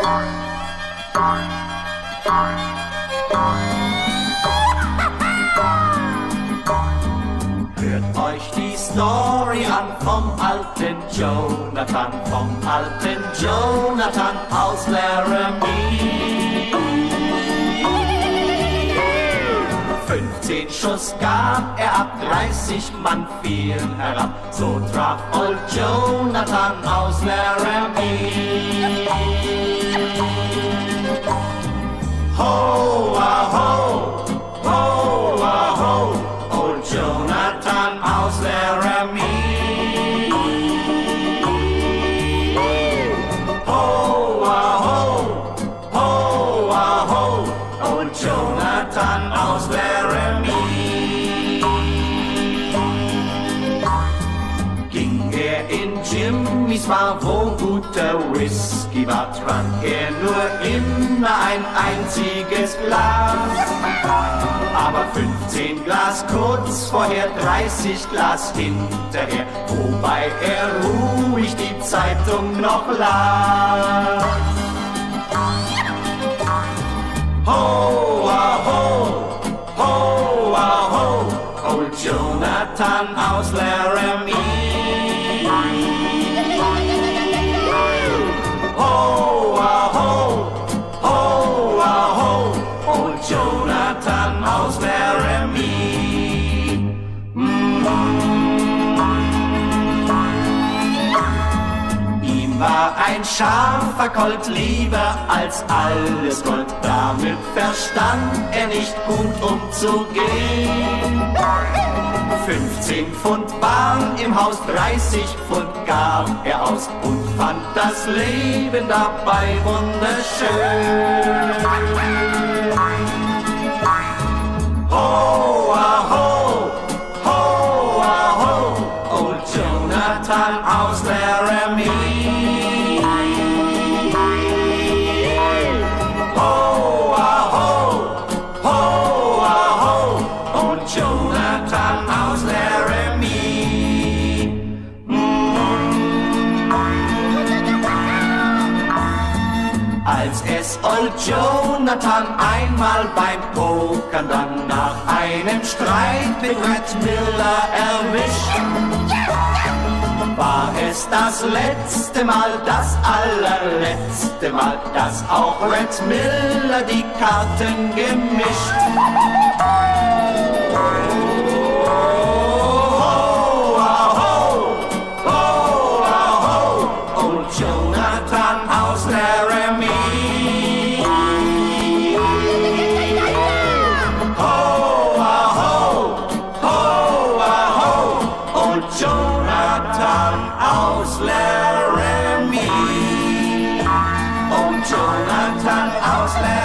Hört euch die Story an vom alten Jonathan, aus Laramie. 15 Schuss gab er ab, 30 Mann fielen herab, so traf Old Jonathan aus Laramie. Ho, ah, ho, ho, ah, ho, Old Jonathan aus Laramie. Ho, ah, ho, ho, ah, ho, Old Jonathan aus Laramie. Ging er in Jimmys Bar, wo guter Whisky war, trank er nur immer ein einziges Glas. Aber 15 Glas kurz vorher, 30 Glas hinterher, wobei er ruhig die Zeitung noch las. Ho, ah, ho, ho, ah, ho, Old Jonathan aus Laramie. Ho, ah, ho, ho, ah, ho, Old Jonathan aus Laramie. Ihm war ein scharfer Colt lieber als alles Gold, damit verstand er nicht gut umzugehen. 15 Pfund waren im Haus, 30 Pfund gab er aus und fand das Leben dabei wunderschön. Ho, ah, ho, ho, ah, ho, Old Jonathan aus Laramie. Ho, ah, ho, ho, ah, ho, Old Jonathan aus Laramie. Als es Old Jonathan einmal beim Pokern dann nach einem Streit mit Red Miller erwischt, war es das letzte Mal, das allerletzte Mal, dass auch Red Miller die Karten gemischt. Ho, ah, ho, ho, ah, ho, Old Jonathan aus Laramie. Ho, ah, ho, ho, ah, ho, Old Jonathan aus Laramie. Old Jonathan aus Laramie.